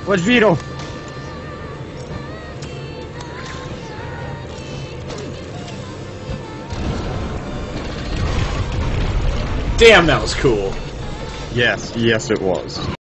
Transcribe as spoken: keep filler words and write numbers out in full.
Watch Vito. Damn, that was cool. Yes, yes, it was.